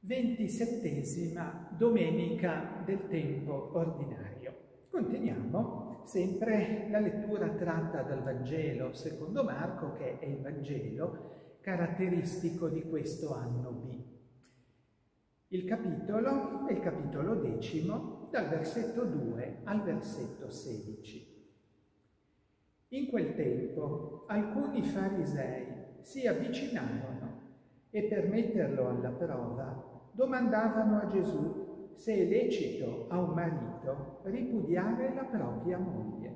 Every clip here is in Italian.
27ª domenica del tempo ordinario. Continuiamo sempre la lettura tratta dal Vangelo secondo Marco, che è il Vangelo caratteristico di questo anno B. Il capitolo è il capitolo 10, dal versetto 2 al versetto 16. In quel tempo alcuni farisei si avvicinarono e per metterlo alla prova domandavano a Gesù se è lecito a un marito ripudiare la propria moglie.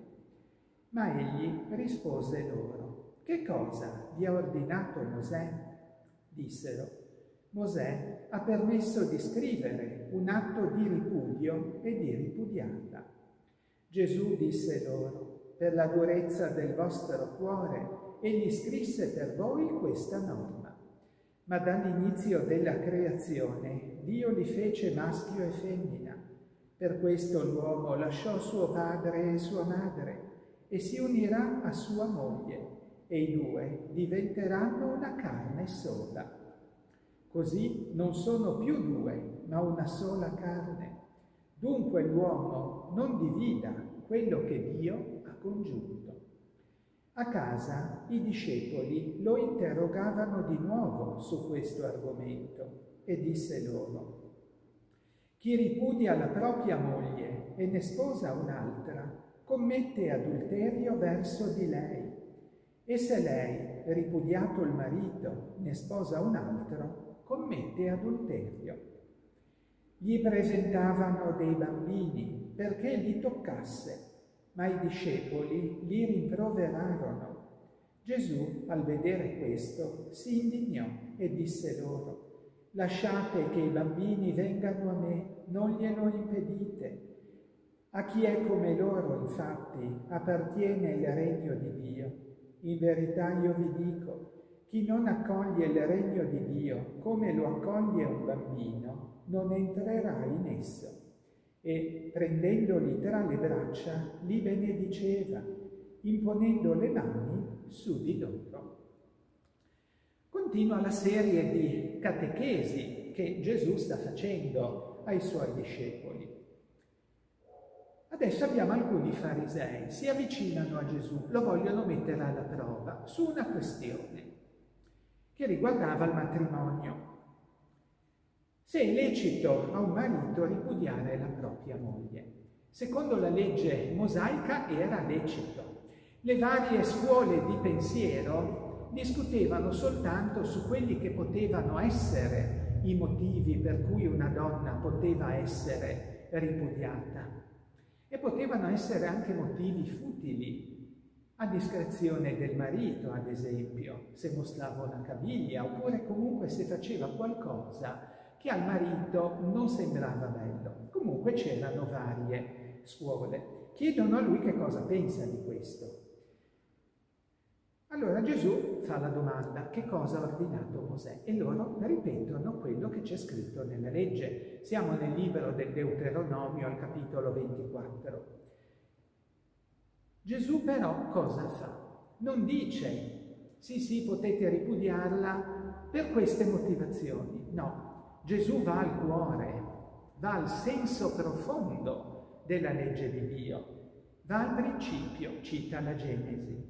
Ma egli rispose loro: «Che cosa vi ha ordinato Mosè?» Dissero: «Mosè ha permesso di scrivere un atto di ripudio e di ripudiarla». Gesù disse loro: «Per la durezza del vostro cuore egli scrisse per voi questa norma. Ma dall'inizio della creazione Dio li fece maschio e femmina. Per questo l'uomo lasciò suo padre e sua madre e si unirà a sua moglie, e i due diventeranno una carne sola. Così non sono più due, ma una sola carne. Dunque l'uomo non divida quello che Dio ha congiunto». A casa i discepoli lo interrogavano di nuovo su questo argomento e disse loro: «Chi ripudia la propria moglie e ne sposa un'altra commette adulterio verso di lei, e se lei, ripudiato il marito, ne sposa un altro, commette adulterio». Gli presentavano dei bambini perché li toccasse, ma i discepoli li rimproverarono. Gesù, al vedere questo, si indignò e disse loro: «Lasciate che i bambini vengano a me, non glielo impedite. A chi è come loro, infatti, appartiene il regno di Dio. In verità io vi dico, chi non accoglie il regno di Dio come lo accoglie un bambino, non entrerà in esso». E, prendendoli tra le braccia, li benediceva, imponendo le mani su di loro. Continua la serie di catechesi che Gesù sta facendo ai suoi discepoli. Adesso abbiamo alcuni farisei, si avvicinano a Gesù, lo vogliono mettere alla prova su una questione che riguardava il matrimonio. Se è lecito a un marito ripudiare la propria moglie. Secondo la legge mosaica era lecito. Le varie scuole di pensiero discutevano soltanto su quelli che potevano essere i motivi per cui una donna poteva essere ripudiata. E potevano essere anche motivi futili, a discrezione del marito, ad esempio, se mostrava una caviglia, oppure comunque se faceva qualcosa che al marito non sembrava bello. Comunque c'erano varie scuole. Chiedono a lui che cosa pensa di questo. Allora Gesù fa la domanda: che cosa ha ordinato Mosè? E loro ripetono quello che c'è scritto nella legge. Siamo nel libro del Deuteronomio, al capitolo 24. Gesù però cosa fa? Non dice: sì, potete ripudiarla per queste motivazioni. No. Gesù va al cuore, va al senso profondo della legge di Dio, va al principio, cita la Genesi.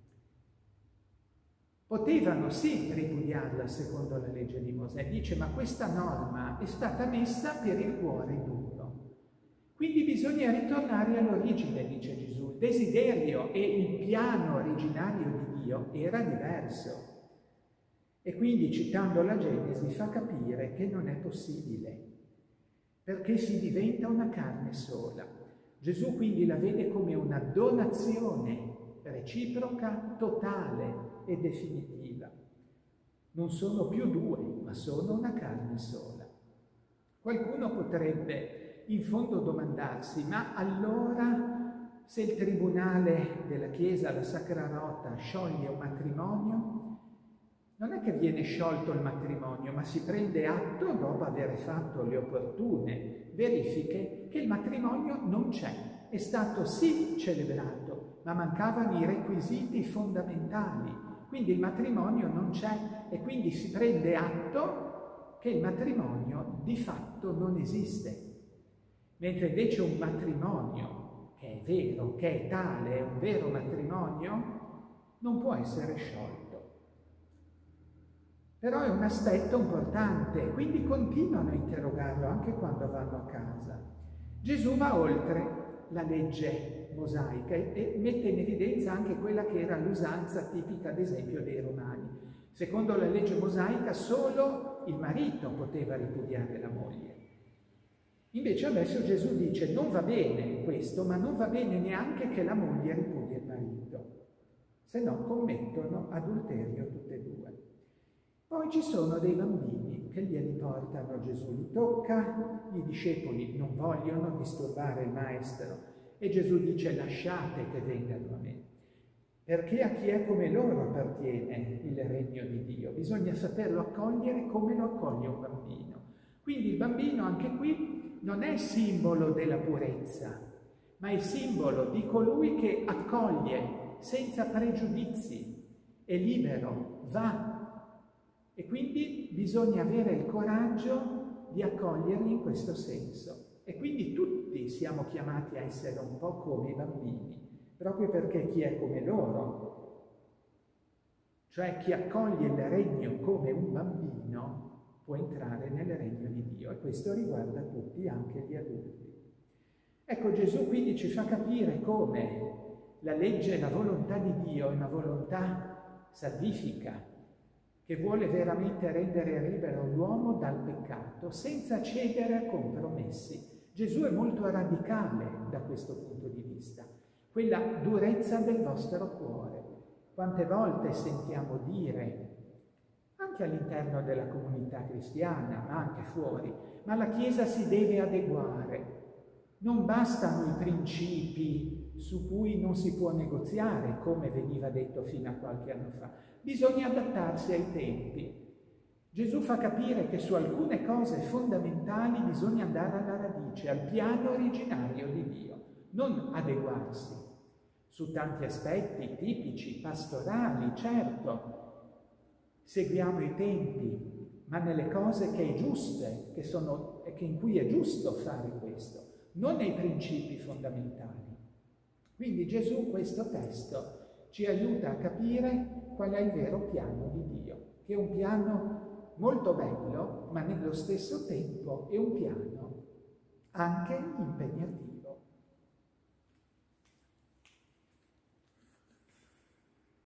Potevano sì ripudiarla secondo la legge di Mosè, dice, ma questa norma è stata messa per il cuore duro. Quindi bisogna ritornare all'origine, dice Gesù. Il desiderio e il piano originario di Dio era diverso. E quindi, citando la Genesi, fa capire che non è possibile, perché si diventa una carne sola. Gesù quindi la vede come una donazione reciproca, totale e definitiva. Non sono più due, ma sono una carne sola. Qualcuno potrebbe in fondo domandarsi: ma allora, se il tribunale della Chiesa, la Sacra Rota, scioglie un matrimonio, non è che viene sciolto il matrimonio, ma si prende atto, dopo aver fatto le opportune verifiche, che il matrimonio non c'è. È stato sì celebrato, ma mancavano i requisiti fondamentali. Quindi il matrimonio non c'è e quindi si prende atto che il matrimonio di fatto non esiste, mentre invece un matrimonio che è vero, che è tale, è un vero matrimonio, non può essere sciolto. Però è un aspetto importante, quindi continuano a interrogarlo anche quando vanno a casa. Gesù va oltre la legge mosaica e mette in evidenza anche quella che era l'usanza tipica, ad esempio, dei romani. Secondo la legge mosaica solo il marito poteva ripudiare la moglie. Invece adesso Gesù dice non va bene questo, ma non va bene neanche che la moglie ripudi il marito, se no commettono adulterio tutte e due. Poi ci sono dei bambini che glieli portano Gesù, li tocca, i discepoli non vogliono disturbare il maestro e Gesù dice lasciate che vengano a me, perché a chi è come loro appartiene il regno di Dio, bisogna saperlo accogliere come lo accoglie un bambino. Quindi il bambino anche qui non è simbolo della purezza, ma è simbolo di colui che accoglie senza pregiudizi, è libero, va. E quindi bisogna avere il coraggio di accoglierli in questo senso. E quindi tutti siamo chiamati a essere un po' come i bambini, proprio perché chi è come loro, cioè chi accoglie il regno come un bambino, può entrare nel regno di Dio. E questo riguarda tutti, anche gli adulti. Ecco, Gesù quindi ci fa capire come la legge, la volontà di Dio è una volontà salvifica, che vuole veramente rendere libero l'uomo dal peccato senza cedere a compromessi. Gesù è molto radicale da questo punto di vista. Quella durezza del vostro cuore. Quante volte sentiamo dire, anche all'interno della comunità cristiana, ma anche fuori, ma la Chiesa si deve adeguare. Non bastano i principi su cui non si può negoziare, come veniva detto fino a qualche anno fa. Bisogna adattarsi ai tempi. Gesù fa capire che su alcune cose fondamentali bisogna andare alla radice, al piano originario di Dio, non adeguarsi. Su tanti aspetti tipici, pastorali, certo, seguiamo i tempi, ma nelle cose che è giuste, che in cui è giusto fare questo, non nei principi fondamentali. Quindi Gesù, questo testo, ci aiuta a capire qual è il vero piano di Dio, che è un piano molto bello, ma nello stesso tempo è un piano anche impegnativo.